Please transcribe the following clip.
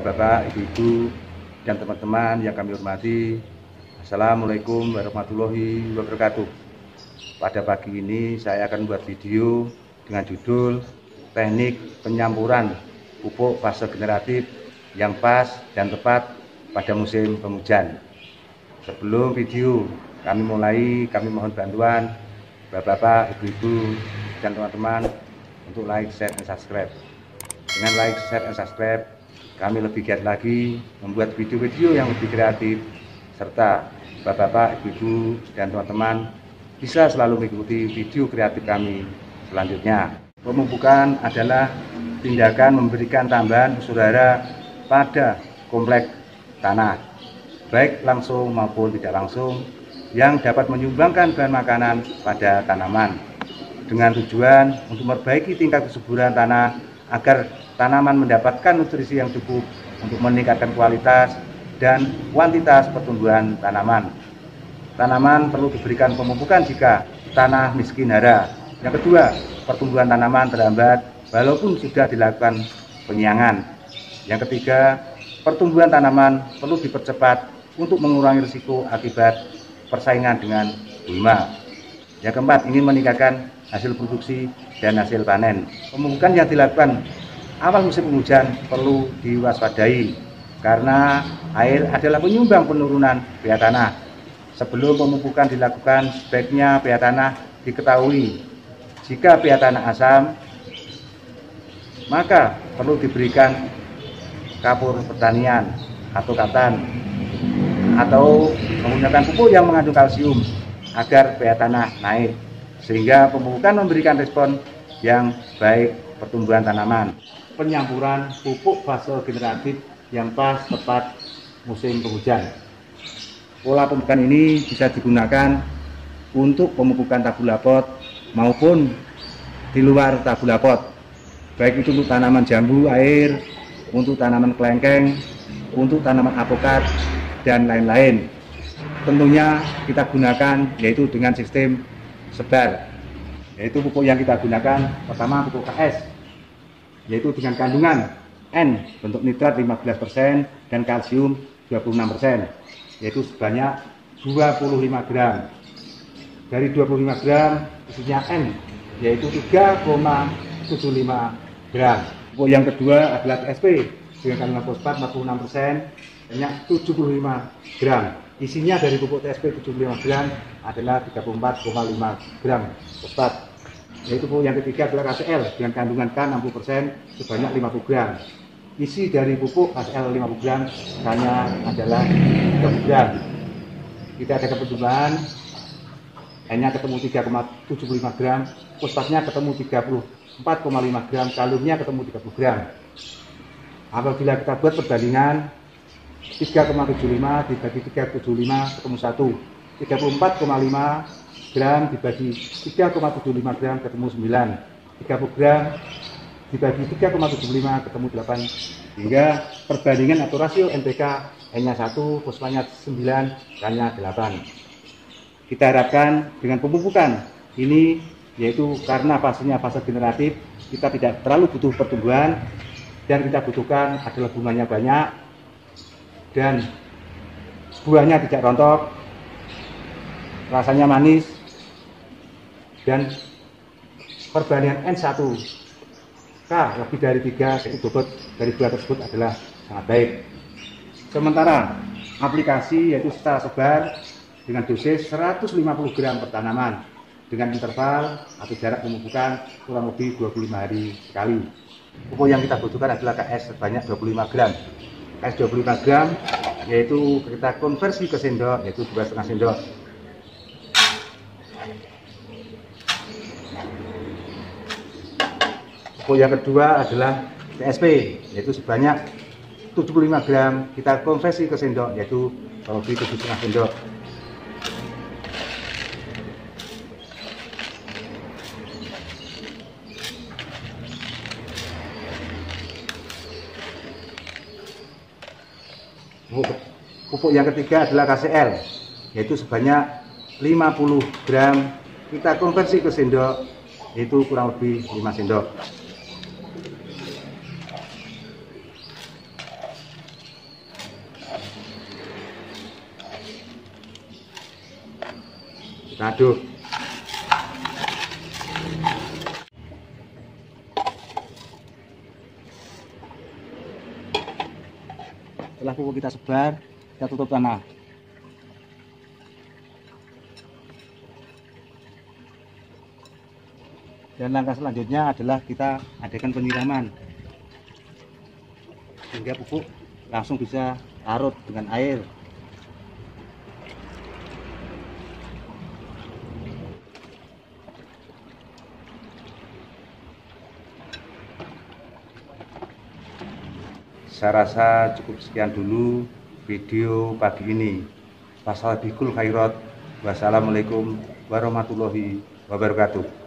Bapak, Ibu-ibu, dan teman-teman yang kami hormati. Assalamualaikum warahmatullahi wabarakatuh. Pada pagi ini saya akan membuat video dengan judul teknik penyampuran pupuk fase generatif yang pas dan tepat pada musim penghujan. Sebelum video kami mulai, kami mohon bantuan Bapak-bapak, Ibu-ibu, dan teman-teman untuk like, share, dan subscribe. Dengan like, share, dan subscribe, kami lebih giat lagi membuat video-video yang lebih kreatif, serta Bapak-bapak, Ibu-ibu, dan teman-teman bisa selalu mengikuti video kreatif kami selanjutnya. Pemupukan adalah tindakan memberikan tambahan unsur hara pada kompleks tanah, baik langsung maupun tidak langsung, yang dapat menyumbangkan bahan makanan pada tanaman, dengan tujuan untuk memperbaiki tingkat kesuburan tanah agar tanaman mendapatkan nutrisi yang cukup untuk meningkatkan kualitas dan kuantitas pertumbuhan tanaman. Tanaman perlu diberikan pemupukan jika tanah miskin hara. Yang kedua, pertumbuhan tanaman terhambat walaupun sudah dilakukan penyiangan. Yang ketiga, pertumbuhan tanaman perlu dipercepat untuk mengurangi risiko akibat persaingan dengan gulma. Yang keempat, ingin meningkatkan hasil produksi dan hasil panen. Pemupukan yang dilakukan awal musim penghujan perlu diwaspadai karena air adalah penyumbang penurunan pH tanah. Sebelum pemupukan dilakukan, sebaiknya pH tanah diketahui. Jika pH tanah asam, maka perlu diberikan kapur pertanian atau katan, atau menggunakan pupuk yang mengandung kalsium agar pH tanah naik, sehingga pemupukan memberikan respon yang baik pertumbuhan tanaman. Penyampuran pupuk fase generatif yang pas tepat musim penghujan. Pola pemupukan ini bisa digunakan untuk pemupukan tabula pot maupun di luar tabula pot, baik itu untuk tanaman jambu air, untuk tanaman kelengkeng, untuk tanaman apokat, dan lain-lain. Tentunya kita gunakan yaitu dengan sistem sebar, yaitu pupuk yang kita gunakan pertama pupuk KS, yaitu dengan kandungan N bentuk nitrat 15% dan kalsium 26%, yaitu sebanyak 25 gram. Dari 25 gram isinya N, yaitu 3,75 gram. Pupuk yang kedua adalah TSP dengan kandungan fosfat 46%, banyak 75 gram. Isinya dari pupuk TSP 75 gram adalah 34,5 gram fosfat. Yaitu pupuk yang ketiga adalah KCl dengan kandungan K 60% sebanyak 50 gram. Isi dari pupuk KCl 50 gram hanya adalah 30 gram. Kita ada keperluan N-nya ketemu 3,75 gram, fosfatnya ketemu 34,5 gram, kaliumnya ketemu 30 gram. Apabila kita buat perbandingan 3,75 dibagi 3,75 ketemu 1, 34,5 gram dibagi 3,75 gram ketemu 9, 30 gram dibagi 3,75 ketemu 8, hingga perbandingan atau rasio NPK N-nya 1, fosfatnya 9, K-nya 8. Kita harapkan dengan pemupukan ini, yaitu karena fasenya fase generatif, kita tidak terlalu butuh pertumbuhan, dan kita butuhkan adalah bunganya banyak dan buahnya tidak rontok, rasanya manis, dan perbandingan N1 K lebih dari 3, yaitu bobot dari buah tersebut adalah sangat baik. Sementara aplikasi yaitu secara sebar dengan dosis 150 gram per tanaman dengan interval atau jarak pemupukan kurang lebih 25 hari sekali. Pupuk yang kita butuhkan adalah KS sebanyak 25 gram. KS 25 gram yaitu kita konversi ke sendok, yaitu 2,5 sendok. Pupuk yang kedua adalah TSP, yaitu sebanyak 75 gram, kita konversi ke sendok, yaitu kurang lebih 7,5 sendok. Pupuk yang ketiga adalah KCl, yaitu sebanyak 50 gram, kita konversi ke sendok, yaitu kurang lebih 5 sendok. Kita aduk. Setelah pupuk kita sebar, kita tutup tanah. Dan langkah selanjutnya adalah kita adakan penyiraman, sehingga pupuk langsung bisa larut dengan air. Saya rasa cukup sekian dulu video pagi ini. Fastabiqul khairat. Wassalamualaikum warahmatullahi wabarakatuh.